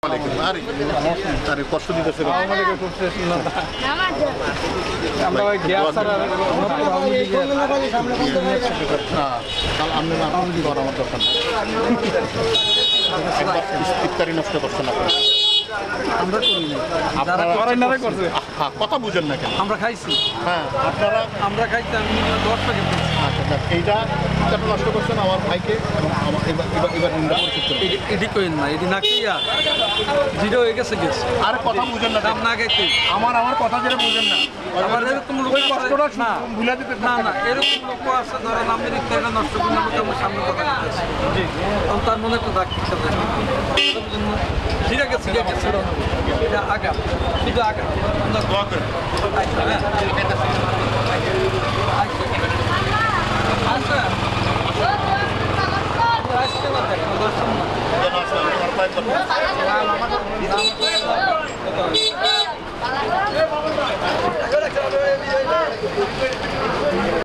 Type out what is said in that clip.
আলাইকুম। আরে কষ্ট দিতেছে আমরা ওই গ্যাস ছাড়া আপনি আমার দরকার ইফতারি নষ্ট করছেন আমরা করি না, আপনারা করাই না করছে। হ্যাঁ কথা বুঝেন না কেন? আমরা খাইছি, হ্যাঁ আপনারা আমরা খাইছি, আমি 10 টাকা আচ্ছা এইটা ইফতারটা নষ্ট করছেন আমার ভাইকে এবং আমার এবার নিন্দা পরিচিত এডি কইন না, এডি না কিয়া জিরো হয়ে গেছে গ্যাস। আরে কথা বুঝেন না দাম না খাইতে আমার কথা যেটা বুঝেন না আবার এরকম লোক ওই কষ্টটা না ভুলে দিতে না না এরকম লোক আছে, ধরেন আমি ইফতারিটা নষ্ট করলে আমাকে আমার সামনে কথা বলতেছে, তখন তার মনে একটা দাগ ঠিক আছে, ঠিক আছে ঠিক আছে, এটা আগা শুধু আগা দোয়া করেন আচ্ছা আচ্ছা যেন আসলে আমার পায়ে